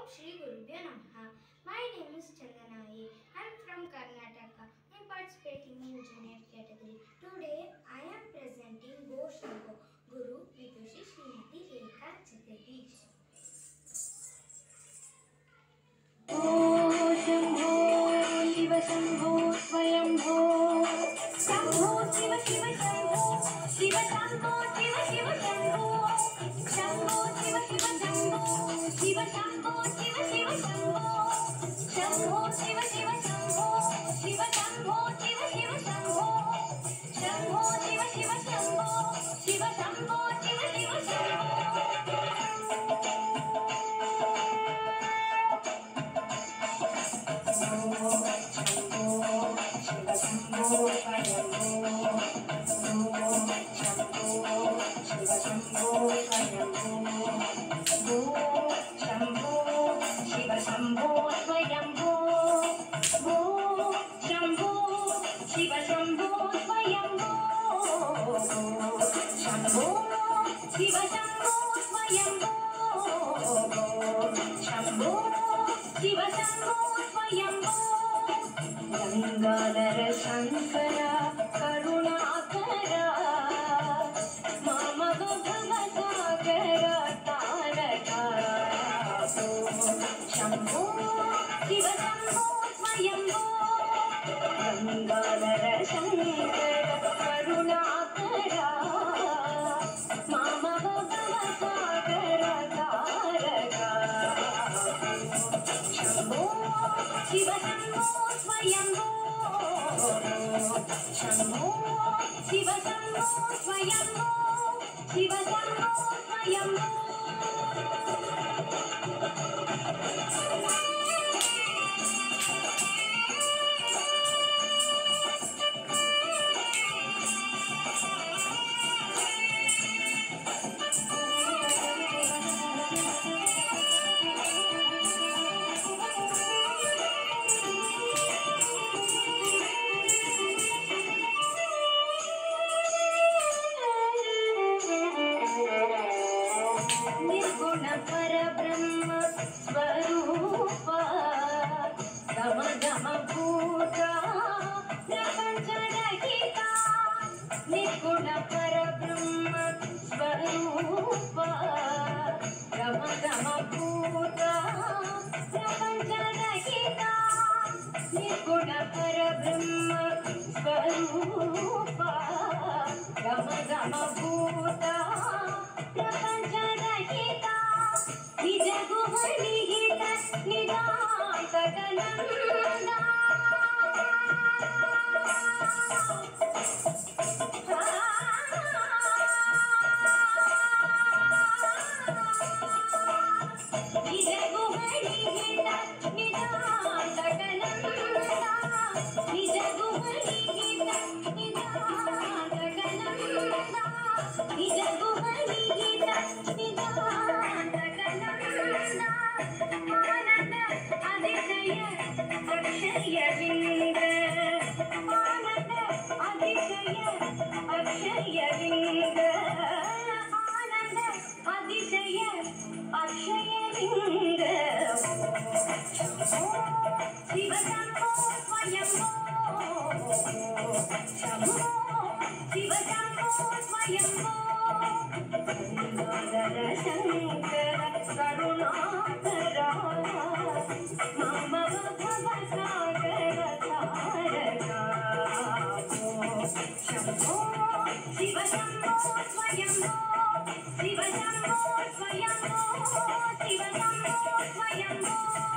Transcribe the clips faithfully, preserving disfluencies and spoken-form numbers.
Shri Gurubhyo Namaha. My name is Chandana A. I am from Karnataka. I am participating in junior category. Today I am presenting Go Shambo, Guru Vidushi Srimati Rekha Chaturveedi. Go Shambo, Shiva Shambo, swayambo. Shambo, Shiva Shiva Shambo, Shiva Shambo, Shiva Shiva Shambo. Shambo, Shiva Shiva Shambo, Shiva Shambo, Shiva Shiva Shambo. Shambo, Shiva Shiva Shambo, Shiva Shambo, Shiva Shiva Shambo. Shambo, Shiva Shiva Shambo, Shiva Shambo, Shiva Shiva Shambo. Shambo, swayambo, Go Shambo, Shiva Shambo, swayambo, Shambo, Shiva Shambo, swayambo, Shambo, Shiva Shambo, swayambo. Gangadhara Shankara Karunakara Mama Bhava Sagara Taraka. Shambo, Shiva Shambo, swayambo, Gangadhara Shankara Karunakara Mama Bhava Sagara Taraka. Shambo, Shiva Shambo, swayambo, Shambo, Shiva Shambo, swayambo, Shiva Shambo, swayambo. Parabrahma Swarupa Gama Gama Bhuta Prapanchadahita Nirguna Parabrahma Swarupa Gama Gama Bhuta Prapanchadahita Nirguna Parabrahma Swarupa Gama Gama Bhuta Prapanchadahita Nijaguhanihita Nidantakananda Nijaguhanihita Nidantakananda Nijaguhanihita Nidantakananda Nijaguhanihita Nidantakananda Ananda Adishaya Akshaya Vinda Ananda Adishaya Akshaya Vinda Ananda Adishaya Akshaya Vinda. Shiva Shambo, swayambo, Shambo, Shiva Shambo, swayambo. Gangadhara Shankara Karunakara Mama Bhava Sagara Taraka. Shambo, Shiva Shambo, swayambo, Shiva Shambo, swayambo, Shiva Shambo, swayambo.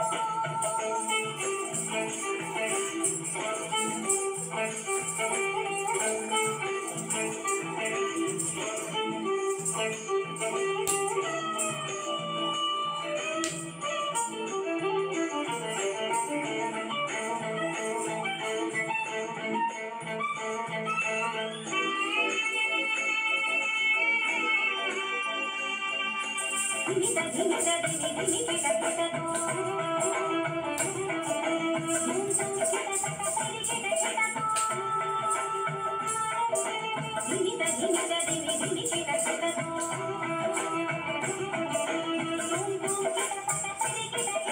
Nita nita nita nita nita nita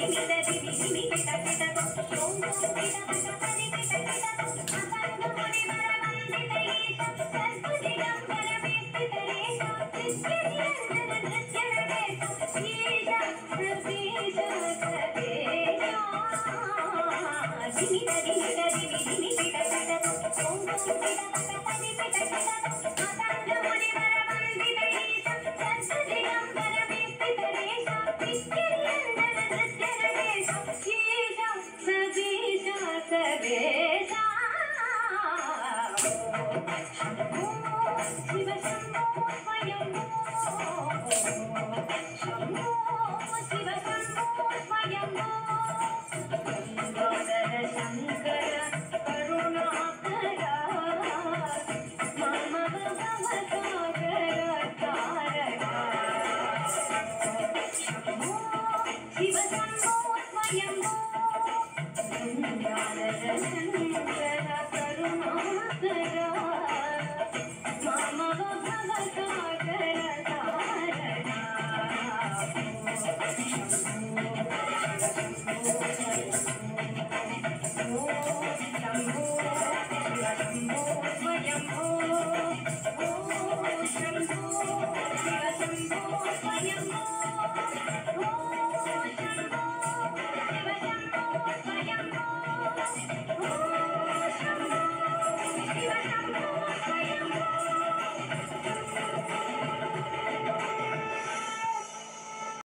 Shiva Shambo swayambo, Shambo Shiva Shambo swayambo, Gadara Shankara Karunakara, Mama Bhavakara Taraka, Shambo Shiva Shambo swayambo, Gadara Shankara Karunakara.